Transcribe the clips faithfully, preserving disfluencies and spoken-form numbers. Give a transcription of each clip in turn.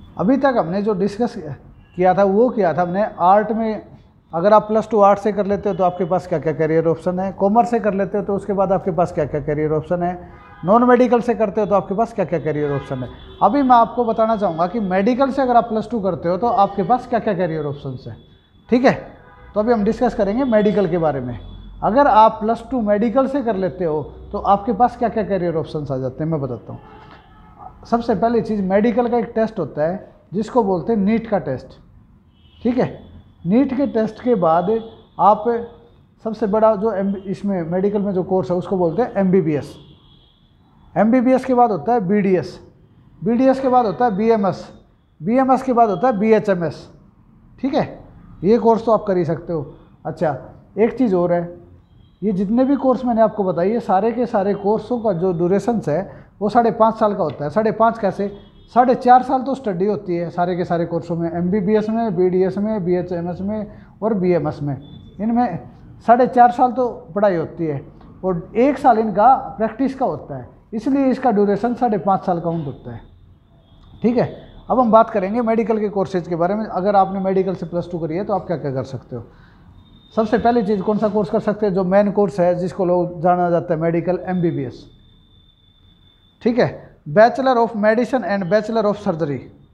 अभी तक हमने जो डिस्कस किया था वो किया था हमने आर्ट में, अगर आप प्लस टू आर्ट से कर लेते हो तो आपके पास क्या क्या करियर ऑप्शन है, कॉमर्स से कर लेते हो तो उसके बाद आपके पास क्या क्या करियर ऑप्शन है, नॉन मेडिकल से करते हो तो आपके पास क्या क्या करियर ऑप्शन है। अभी मैं आपको बताना चाहूँगा कि मेडिकल से अगर आप प्लस टू करते हो तो आपके पास क्या क्या करियर ऑप्शन है। ठीक है, तो अभी हम डिस्कस करेंगे मेडिकल के बारे में। अगर आप प्लस टू मेडिकल से कर लेते हो तो आपके पास क्या क्या करियर ऑप्शन आ जाते हैं मैं बताता हूँ। सबसे पहली चीज़, मेडिकल का एक टेस्ट होता है जिसको बोलते हैं नीट का टेस्ट। ठीक है, नीट के टेस्ट के बाद आप सबसे बड़ा जो एम इसमें मेडिकल में जो कोर्स है उसको बोलते हैं M B B S. M B B S के बाद होता है B D S, B D S के बाद होता है B M S, B M S के बाद होता है बी एच एम एस। ठीक है, ये कोर्स तो आप कर ही सकते हो। अच्छा, एक चीज़ और है, ये जितने भी कोर्स मैंने आपको बताई है सारे के सारे कोर्सों का जो ड्यूरेशन है वो साढ़े पाँच साल का होता है। साढ़े पाँच कैसे, साढ़े चार साल तो स्टडी होती है सारे के सारे कोर्सों में, एम बी बी एस में, बी डी एस में, बी एच एम एस में और बी एम एस में। इनमें साढ़े चार साल तो पढ़ाई होती है और एक साल इनका प्रैक्टिस का होता है, इसलिए इसका ड्यूरेशन साढ़े पाँच साल काउंट होता है। ठीक है, अब हम बात करेंगे मेडिकल के कोर्सेज के बारे में। अगर आपने मेडिकल से प्लस टू करी है तो आप क्या क्या कर सकते हो। सबसे पहली चीज़, कौन सा कोर्स कर सकते हैं, जो मेन कोर्स है जिसको लोग जाना जाता है medical, M B B S. ठीक है, bachelor of medicine and bachelor of surgery.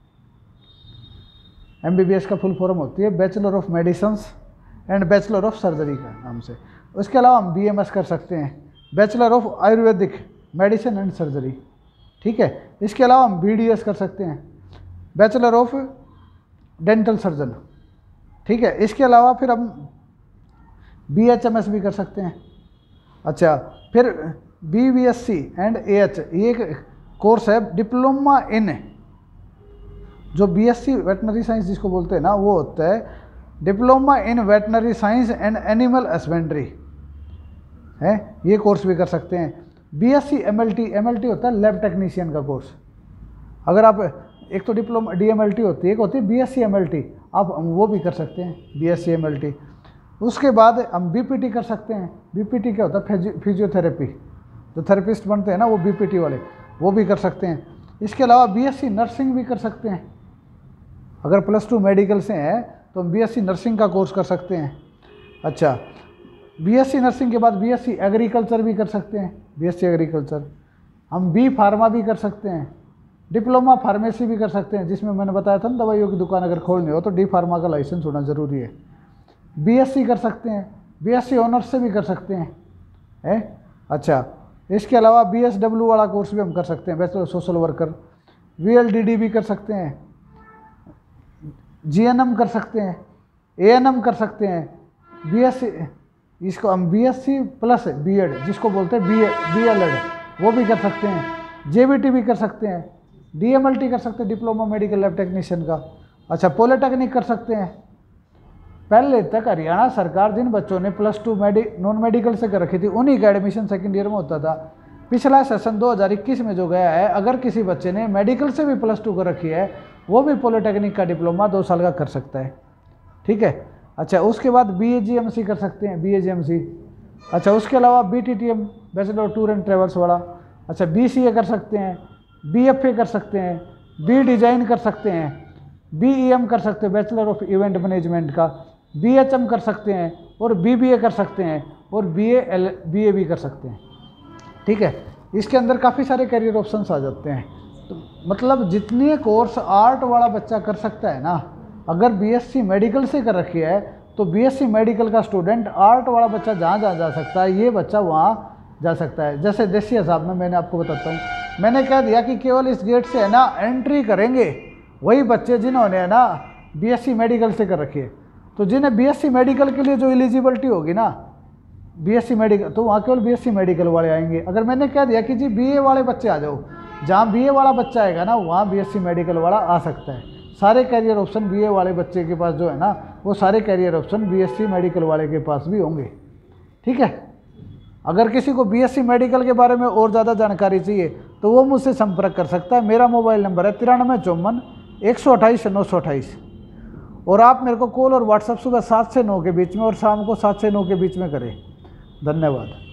M B B S का फुल फॉर्म होती है bachelor of medicine and bachelor of surgery का नाम से। उसके अलावा हम बी एम एस कर सकते हैं, bachelor of ayurvedic medicine and surgery. ठीक है, इसके अलावा हम बी डी एस कर सकते हैं, बैचलर ऑफ डेंटल सर्जन। ठीक है, इसके अलावा फिर हम बी एच एम एस भी कर सकते हैं। अच्छा, फिर B V S C and A H, ये एक कोर्स है डिप्लोमा इन, जो B S C veterinary science जिसको बोलते हैं ना, वो होता है diploma in veterinary science and animal husbandry है, ये कोर्स भी कर सकते हैं। B S C M L T, M L T होता है लैब टेक्नीशियन का कोर्स। अगर आप, एक तो diploma D M L T होती है, एक होती है B S C M L T, आप वो भी कर सकते हैं B S C M L T. उसके बाद हम बी पी टी कर सकते हैं। बी पी टी क्या होता है, फिजियोथेरेपी, जो थेरेपिस्ट बनते हैं ना वो बी पी टी वाले, वो भी कर सकते हैं। इसके अलावा बी एस सी नर्सिंग भी कर सकते हैं। अगर प्लस टू मेडिकल से हैं तो हम बी एस सी नर्सिंग का कोर्स कर सकते हैं। अच्छा, बी एस सी नर्सिंग के बाद बी एस सी एग्रीकल्चर भी कर सकते हैं, बी एस सी एग्रीकल्चर। हम बी फार्मा भी कर सकते हैं, डिप्लोमा फार्मेसी भी कर सकते हैं, जिसमें मैंने बताया था ना दवाइयों की दुकान अगर खोलनी हो तो डी फार्मा का लाइसेंस होना ज़रूरी है। बी एस सी कर सकते हैं, बी एस सी ऑनर्स से भी कर सकते हैं है। अच्छा, इसके अलावा बी एस डब्ल्यू वाला कोर्स भी हम कर सकते हैं, bachelor social worker. V L D D भी कर सकते हैं, जी एन एम कर सकते हैं, ए एन एम कर सकते हैं, बी एस सी, इसको हम B S C plus B Ed जिसको बोलते हैं बी बी एल एड, वो भी कर सकते हैं। जे बी टी भी कर सकते हैं, डी एम एल टी कर सकते हैं, डिप्लोमा मेडिकल लैब टेक्नीशियन का। अच्छा, पॉलिटेक्निक कर सकते हैं। पहले तक हरियाणा सरकार जिन बच्चों ने प्लस टू मेडि नॉन मेडिकल से कर रखी थी उन्हीं का एडमिशन सेकंड ईयर में होता था। पिछला सेशन दो हज़ार इक्कीस में जो गया है, अगर किसी बच्चे ने मेडिकल से भी प्लस टू कर रखी है वो भी पॉलिटेक्निक का डिप्लोमा दो साल का कर सकता है। ठीक है, अच्छा, उसके बाद बी ए जी एम सी कर सकते हैं, बी ए जी एम सी। अच्छा, उसके अलावा B T T M, bachelor tour and travels वाला। अच्छा, बी सी ए कर सकते हैं, बी एफ ए कर सकते हैं, बी डिज़ाइन कर सकते हैं, बी ई एम कर सकते हैं, बैचलर ऑफ इवेंट मैनेजमेंट का, बी एच एम कर सकते हैं और बी बी ए कर सकते हैं और B A L B A भी कर सकते हैं। ठीक है, इसके अंदर काफ़ी सारे करियर ऑप्शंस आ जाते हैं। तो मतलब जितने कोर्स आर्ट वाला बच्चा कर सकता है ना, अगर बी एस सी मेडिकल से कर रखी है तो बी एस सी मेडिकल का स्टूडेंट आर्ट वाला बच्चा जहाँ जहाँ जा सकता है ये बच्चा वहाँ जा सकता है। जैसे देसी हिसाब में मैंने आपको बताता हूँ, मैंने कह दिया कि केवल इस गेट से है ना एंट्री करेंगे वही बच्चे जिन्होंने है ना बी एस सी मेडिकल से कर रखी है। तो जिन्हें बी एस सी मेडिकल के लिए जो एलिजिबिलिटी होगी ना बी एस सी मेडिकल, तो वहाँ केवल बी एस सी मेडिकल वाले आएंगे। अगर मैंने कह दिया कि जी बी ए वाले बच्चे आ जाओ, जहाँ बी ए वाला बच्चा आएगा ना वहाँ बी एस सी मेडिकल वाला आ सकता है। सारे कैरियर ऑप्शन बी ए वाले बच्चे के पास जो है ना वो सारे career option B S C medical वाले के पास भी होंगे। ठीक है, अगर किसी को बी एस सी मेडिकल के बारे में और ज़्यादा जानकारी चाहिए तो वो मुझसे संपर्क कर सकता है। मेरा मोबाइल नंबर है तिरानवे चौवन एक सौ अट्ठाईस नौ सौ अट्ठाईस और आप मेरे को कॉल और व्हाट्सएप सुबह सात से नौ के बीच में और शाम को सात से नौ के बीच में करें। धन्यवाद।